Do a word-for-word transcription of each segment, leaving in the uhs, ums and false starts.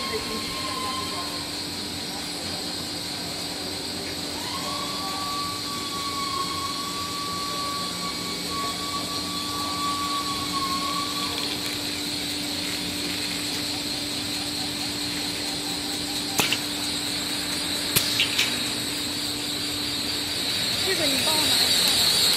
这个你帮我拿一下。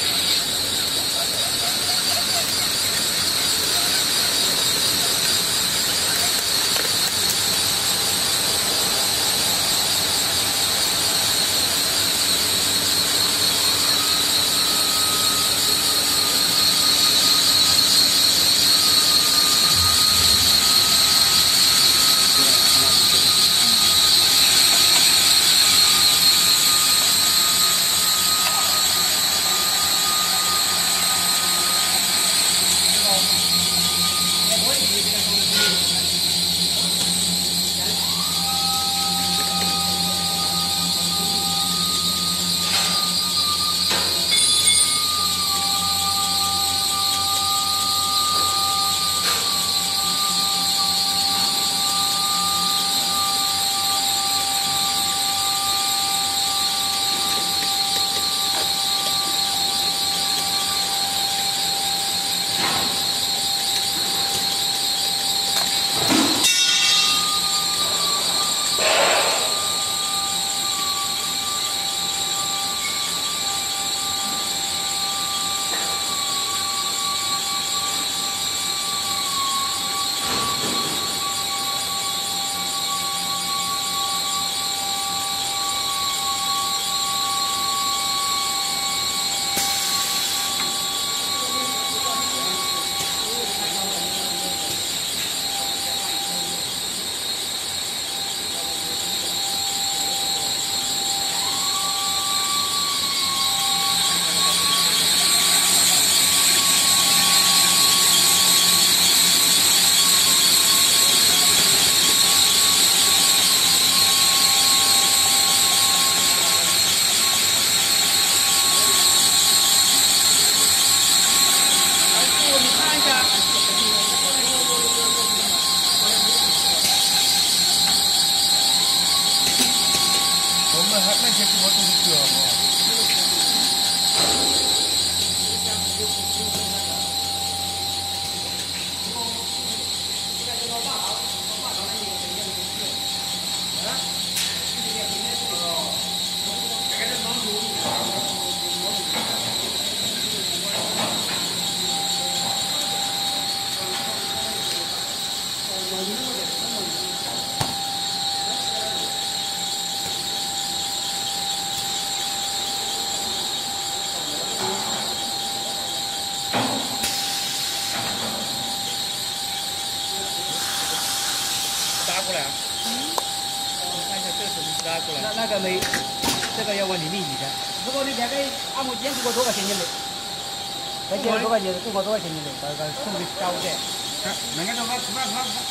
拉过来啊！嗯，我看一下这个怎么拉过来。 那那个没，这个要往里面移的。如果你两个按摩肩给我多少钱进来？再减多少钱？给我多少钱进来？这个送的高的。 那个都把把把把。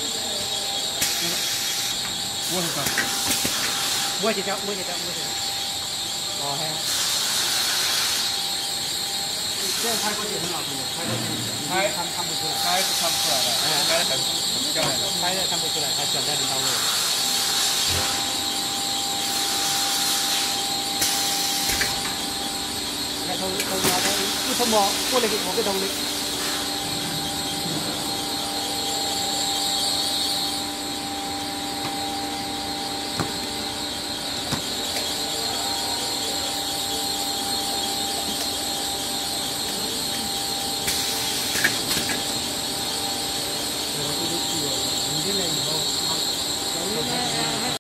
我是啥？ 摸几条，摸几条，摸几条。哦，还。这样拍过去很好看的，拍过去拍看看不出来， 拍是看不出来的，哎，拍的很很漂亮的， 拍的看不出来，它转在很到位。那头头拿头，一头毛过来给我给头的。